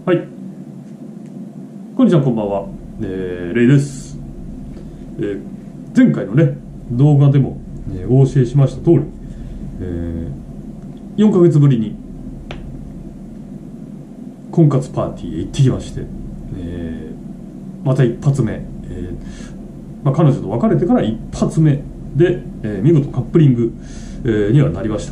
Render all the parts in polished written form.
はい、こんにちは、こんばんは、レイです。前回のね動画でも、お教えしました通り、4ヶ月ぶりに婚活パーティーへ行ってきまして、また一発目、彼女と別れてから一発目で、見事カップリング、にはなりました。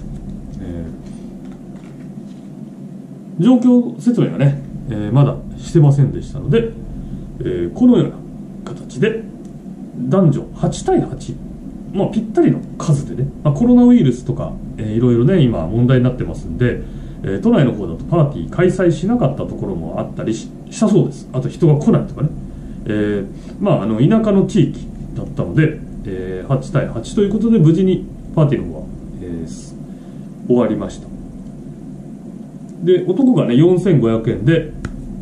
状況説明はね、まだしてませんでしたので、このような形で男女8対8、ぴったりの数でね、コロナウイルスとか、いろいろね今問題になってますんで、都内の方だとパーティー開催しなかったところもあったりしたそうです。あと人が来ないとかね、田舎の地域だったので、8対8ということで無事にパーティーの方は、終わりました。で男がね4500円で、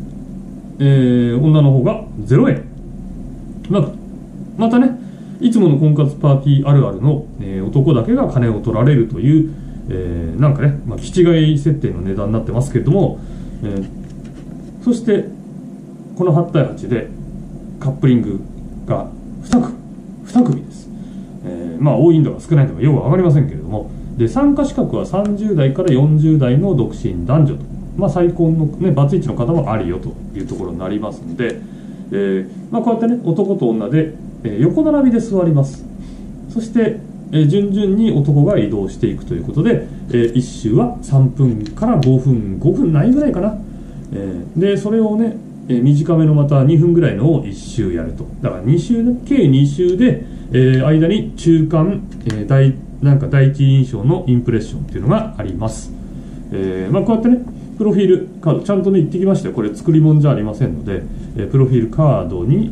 女の方が0円。またねいつもの婚活パーティーあるあるの、男だけが金を取られるという、気違い設定の値段になってますけれども、そしてこの8対8でカップリングが2組です。多いんだか少ないんだかよく分かりませんけれども、で参加資格は30代から40代の独身男女と、再婚の、バツイチの方もありよというところになりますので、こうやってね男と女で、横並びで座ります。そして、順々に男が移動していくということで、1周は3分から5分ないぐらいかな、でそれをね、短めのまた2分ぐらいのを1周やると。だから2周ね、計2周で、間に中間、第一印象のインプレッションっていうのがあります。こうやってねプロフィールカードちゃんとね言ってきましたよ。これ作り物じゃありませんので、プロフィールカードに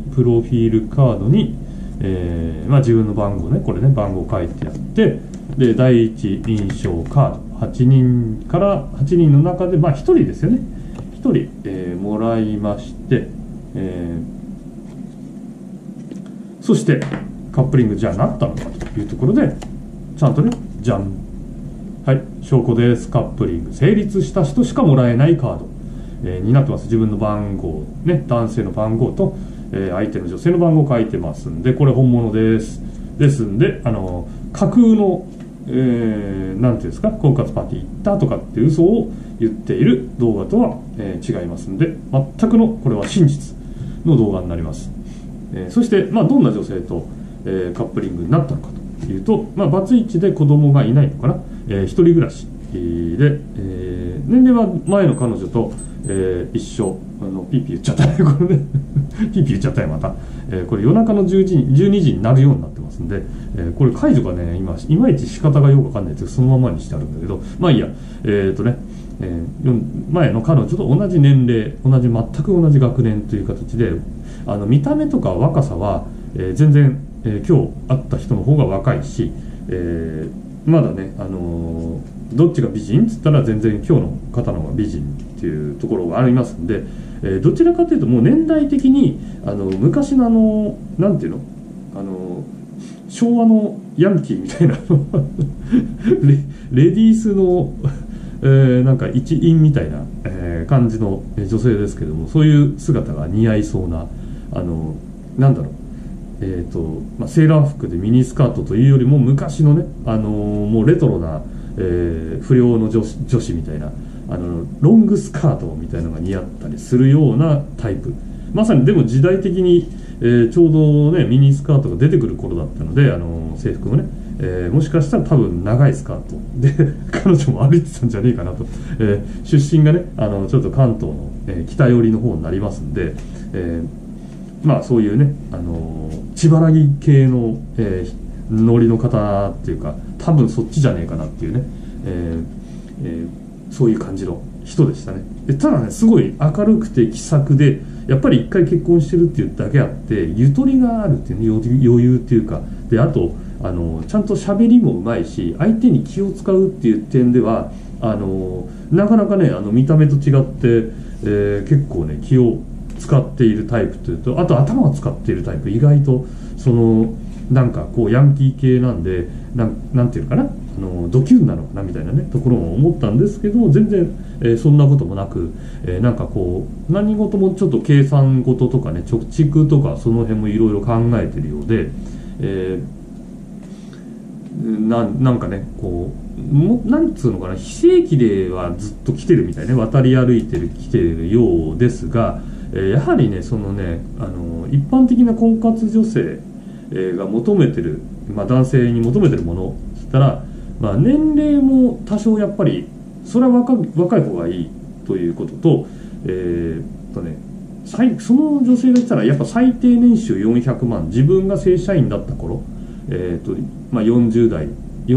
自分の番号ね、これね番号書いてあって、で第一印象カード8人の中で1人ですよね。1人、もらいまして、そしてカップリングじゃあなったのかというところでちゃんとねじゃん、はい、証拠です。カップリング成立した人しかもらえないカード、になってます。自分の番号ね、男性の番号と、相手の女性の番号書いてますんで、これ本物ですんで、架空の、なんていうんですか、婚活パーティー行ったとかっていう嘘を言っている動画とは、違いますんで、全くのこれは真実の動画になります。そして、どんな女性と、カップリングになったのかというと、バツイチで子供がいないのかな、一人暮らしで、年齢は前の彼女と、一緒。ピーピー言っちゃったねこれねピーピー言っちゃったよまた、これ夜中の12時になるようになってますんで、これ解除がね今いまいち仕方がよくわかんないですけど、そのままにしてあるんだけど、いいや、前の彼女と同じ年齢全く同じ学年という形で、見た目とか若さは、全然、今日会った人の方が若いし、まだね、どっちが美人っつったら全然今日の方の方が美人っていうところがありますんで、どちらかというともう年代的に昔のなんていうの、昭和のヤンキーみたいなレディースの、一員みたいな、感じの女性ですけども、そういう姿が似合いそうな、セーラー服でミニスカートというよりも昔のね、もうレトロな、不良の女子みたいなロングスカートみたいなのが似合ったりするようなタイプ。まさにでも時代的に、ちょうどねミニスカートが出てくる頃だったので、制服もね、もしかしたら多分長いスカートで彼女も歩いてたんじゃねえかなと、出身がねちょっと関東の、北寄りの方になりますんで、そういうね千原木系の、ノリの方っていうか、多分そっちじゃねえかなっていうね、そういう感じの人でしたね。ただねすごい明るくて気さくで、やっぱり一回結婚してるっていうだけあってゆとりがあるっていう、ね、余裕っていうかで、あとちゃんと喋りもうまいし相手に気を使うっていう点ではなかなかね見た目と違って、結構ね気を使っているタイプというと、あと頭を使っているタイプ、意外とそのなんかこうヤンキー系なんでなんていうのかな、ドキュンなのかなみたいなねところも思ったんですけど、全然、そんなこともなく、なんかこう何事もちょっと計算事とかね、貯蓄とかその辺もいろいろ考えてるようで、なんかねこうなんつうのかな、非正規ではずっと来てるみたいね、渡り歩いてきてるようですが、やはりねそのね一般的な婚活女性が求めてる、男性に求めてるものって言ったら、年齢も多少やっぱりそれは若い方がいいということと、その女性がしたらやっぱ最低年収400万、自分が正社員だった頃、40代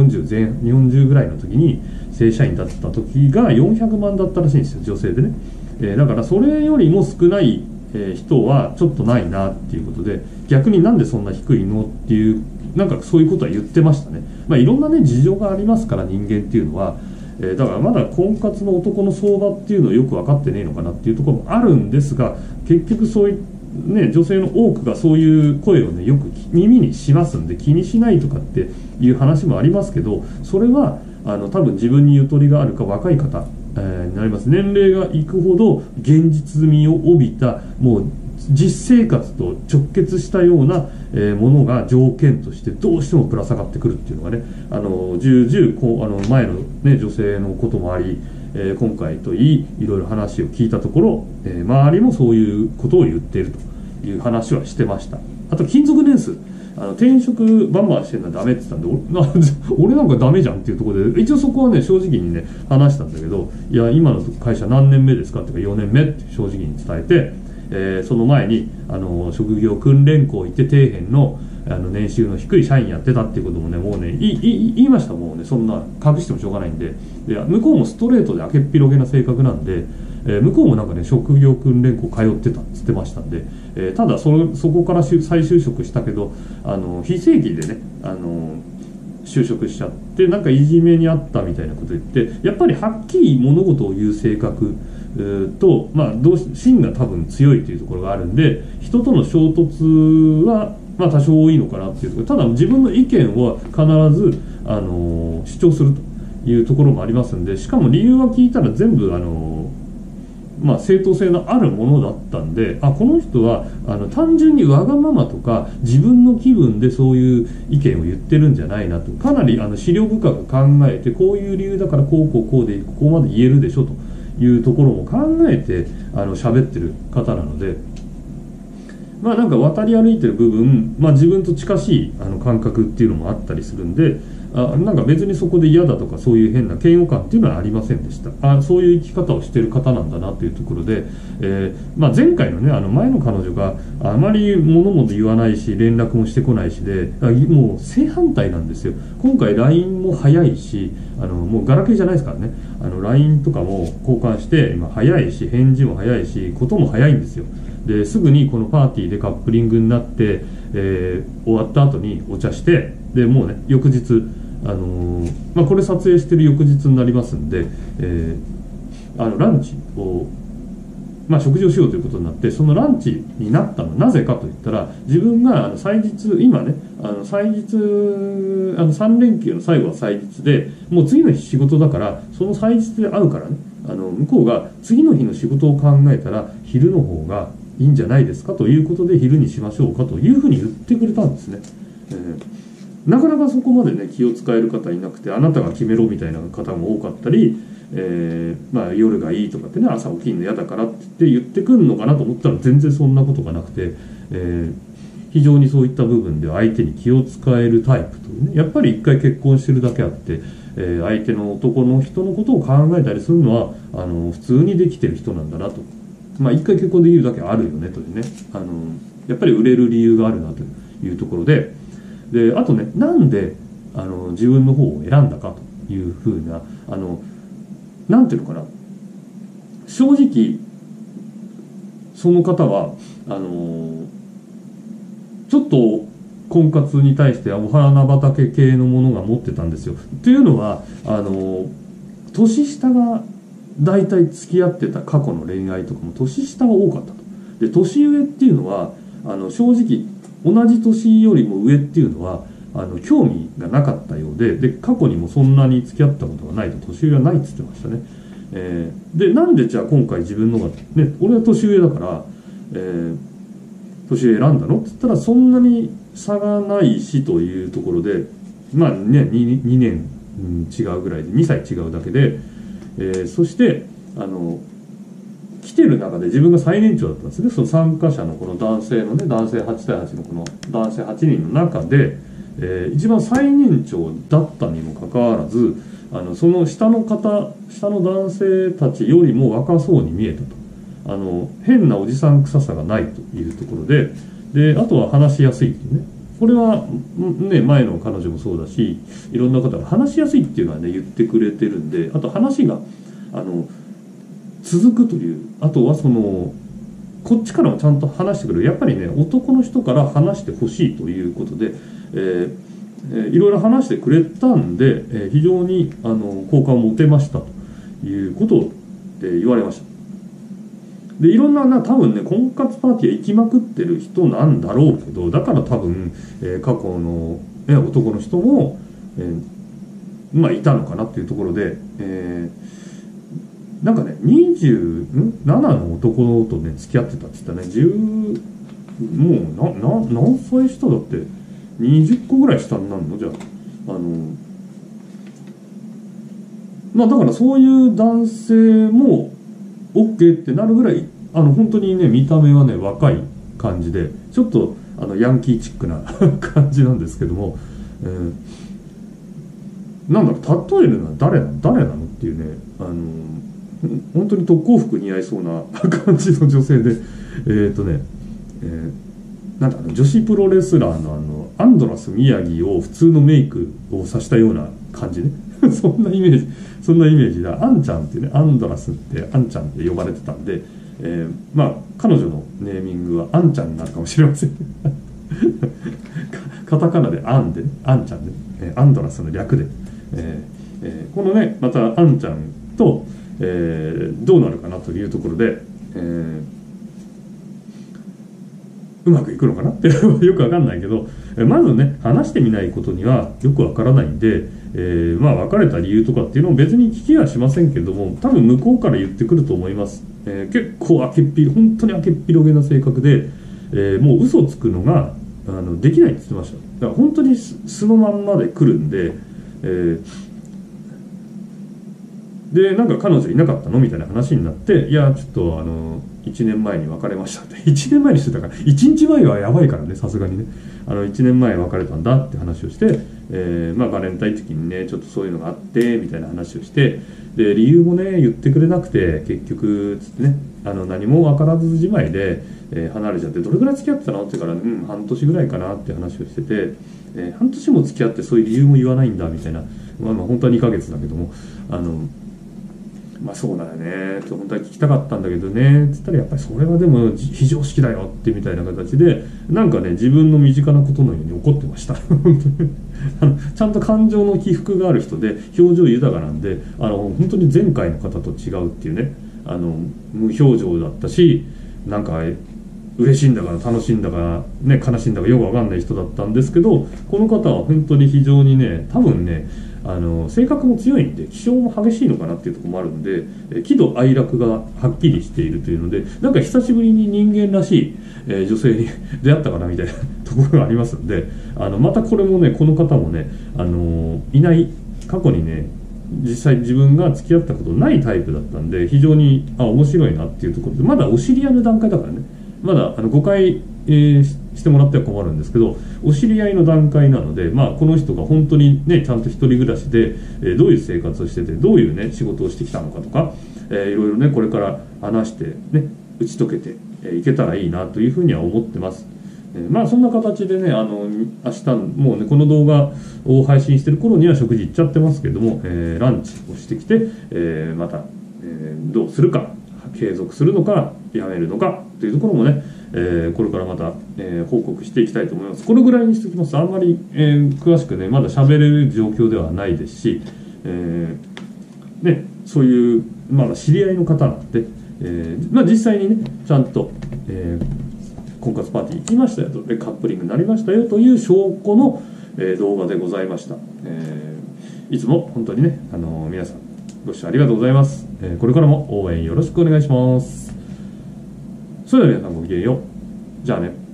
40ぐらいの時に正社員だった時が400万だったらしいんですよ、女性でね。だからそれよりも少ない人はちょっとないなっていうことで、逆になんでそんな低いのっていう、なんかそういうことは言ってましたね。いろんなね事情がありますから、人間っていうのは、だからまだ婚活の男の相場っていうのをよく分かってねえのかなっていうところもあるんですが、結局そういうね、女性の多くがそういう声をねよく耳にしますんで、気にしないとかっていう話もありますけど、それは多分自分にゆとりがあるか若い方、になります。年齢がいくほど現実味を帯びた、もう実生活と直結したようなものが条件としてどうしてもぶら下がってくるっていうのがね、重々前の、ね、女性のこともあり、今回といろいろ話を聞いたところ、周りもそういうことを言っているという話はしてました。あと勤続年数、転職バンバンしてるのはダメって言ったんで、俺なんかダメじゃんっていうところで、一応そこはね正直にね話したんだけど、いや今の会社何年目ですかっていうか4年目って正直に伝えて、その前に職業訓練校行って底辺の年収の低い社員やってたっていうこともね、もうね言いました。もうねそんな隠してもしょうがないんで、向こうもストレートで明けっぴろげな性格なんで、向こうもなんかね職業訓練校通ってたっつってましたんで、ただそこから再就職したけど非正規でね就職しちゃって、なんかいじめにあったみたいなこと言って、やっぱりはっきり物事を言う性格と、芯が多分強いというところがあるんで、人との衝突は多少多いのかなっていうところ、ただ自分の意見は必ず主張するというところもありますんで、しかも理由は聞いたら全部正当性のあるものだったんで、この人は単純にわがままとか自分の気分でそういう意見を言ってるんじゃないなと、かなり思慮深く考えて、こういう理由だからこうでここまで言えるでしょというところも考えて喋ってる方なので、なんか渡り歩いてる部分、自分と近しい感覚っていうのもあったりするんで、なんか別にそこで嫌だとかそういう変な嫌悪感っていうのはありませんでした。そういう生き方をしている方なんだなというところで、前回のね前の彼女があまり物も言わないし連絡もしてこないしで、もう正反対なんですよ。今回 LINE も早いし、もうガラケーじゃないですからね、LINE とかも交換して今早いし、返事も早いし、ことも早いんですよ。ですぐにこのパーティーでカップリングになって、終わった後にお茶して、でもうね翌日これ撮影してる翌日になりますんで、ランチを、食事をしようということになって、そのランチになったのはなぜかといったら、自分が祭日、今ね祭日3連休の最後は祭日で、もう次の日仕事だから、その祭日で会うからね、向こうが次の日の仕事を考えたら昼の方がいいんじゃないですかということで、昼にしましょうかというふうに言ってくれたんですね。なかなかそこまでね気を使える方いなくて、あなたが決めろみたいな方も多かったり、夜がいいとかってね、朝起きるの嫌だからって言ってくるのかなと思ったら、全然そんなことがなくて、非常にそういった部分で相手に気を使えるタイプというね、やっぱり一回結婚してるだけあって、相手の男の人のことを考えたりするのは普通にできてる人なんだなと、一回結婚できるだけあるよねというね、やっぱり売れる理由があるなというところで、あとね、なんで自分の方を選んだかというふうななんていうのかな、正直その方はちょっと婚活に対してお花畑系のものが持ってたんですよ。というのは年下が大体付き合ってた過去の恋愛とかも年下が多かったと。で年上っていうのは正直同じ年よりも上っていうのは興味がなかったようで、過去にもそんなに付き合ったことがないと、年上はないって言ってましたね。でなんでじゃあ今回自分のがね、俺は年上だから、年上選んだのって言ったら、そんなに差がないしというところで、まあね 2年違うぐらいで2歳違うだけで、そして来てる中で自分が最年長だったんですね。その参加者のこの男性のね、男性8対8のこの男性8人の中で、一番最年長だったにもかかわらず、その下の男性たちよりも若そうに見えたと。変なおじさん臭さがないというところで、あとは話しやすいっていうね。これはね、前の彼女もそうだし、いろんな方が話しやすいっていうのはね言ってくれてるんで、あと話が続くという、あとはこっちからもちゃんと話してくれる。やっぱりね、男の人から話してほしいということで、いろいろ話してくれたんで、非常に好感を持てましたということを、言われました。でいろんな多分ね、婚活パーティー行きまくってる人なんだろうけど、だから多分、過去の、男の人も、まあいたのかなっていうところで、なんかね、27の男とね付き合ってたって言ったね、もう何歳下だって、20個ぐらい下になるのじゃあ、まあだからそういう男性も OK ってなるぐらい、本当にね見た目はね若い感じで、ちょっとヤンキーチックな感じなんですけども、なんだろう、例えるのは誰なのっていうね、本当に特攻服似合いそうな感じの女性で、なんだ女子プロレスラーのアンドラス宮城を普通のメイクをさしたような感じねそんなイメージだ。アンちゃんっていうね、アンドラスってアンちゃんって呼ばれてたんで、まあ彼女のネーミングはアンちゃんになるかもしれませんカタカナでアンで、ね、アンちゃんで、アンドラスの略で、このねまたアンちゃんとどうなるかなというところで、うまくいくのかなってよくわかんないけど、まずね話してみないことにはよくわからないんで、まあ別れた理由とかっていうのも別に聞きはしませんけども、多分向こうから言ってくると思います。結構本当に明けっぴろげな性格で、もう嘘をつくのができないって言ってました。だから本当に素のまんまで来るんで、でなんか彼女いなかったのみたいな話になって、いやちょっと1年前に別れましたって1年前にしてたから、1日前はやばいからね、さすがにね、1年前別れたんだって話をして、まあバレンタイン時にねちょっとそういうのがあってみたいな話をして、で理由もね言ってくれなくて、結局つってね何も分からずじまいで、離れちゃって、どれぐらい付き合ってたのって言うから、半年ぐらいかなって話をしてて、半年も付き合ってそういう理由も言わないんだみたいな、まあ本当は2ヶ月だけども、まあそうだよねって本当は聞きたかったんだけどねって言ったら、やっぱりそれはでも非常識だよってみたいな形で、なんかね自分の身近なことのように怒ってましたちゃんと感情の起伏がある人で表情豊かなんで、本当に前回の方と違うっていうね、無表情だったし、なんか嬉しいんだから楽しいんだか、ね、悲しいんだかよく分かんない人だったんですけど、この方は本当に非常にね、多分ね性格も強いんで気性も激しいのかなっていうところもあるんで、喜怒哀楽がはっきりしているというので、なんか久しぶりに人間らしい、女性に出会ったかなみたいなところがありますんで、またこれもね、この方もね、いない過去にね実際自分が付き合ったことないタイプだったんで、非常に面白いなっていうところで、まだお知り合いの段階だからね、まだ誤解、してもらっては困るんですけど、お知り合いの段階なので、まあ、この人が本当にねちゃんと一人暮らしで、どういう生活をしてて、どういうね仕事をしてきたのかとか、いろいろねこれから話してね打ち解けていけたらいいなというふうには思ってます。まあそんな形でね、明日もうねこの動画を配信してる頃には食事行っちゃってますけども、ランチをしてきて、また、どうするか、継続するのかやめるのかというところもね、これからまた、報告していきたいと思います。これぐらいにしておきます。あんまり、詳しくねまだ喋れる状況ではないですし、ね、そういうまだ知り合いの方なんで、まあ、実際にねちゃんと、 婚活パーティー行きましたよと、でカップリングになりましたよという証拠の、動画でございました。いつも本当にね、皆さんご視聴ありがとうございます。これからも応援よろしくお願いします。それでは皆さんごきげんよう。じゃあね。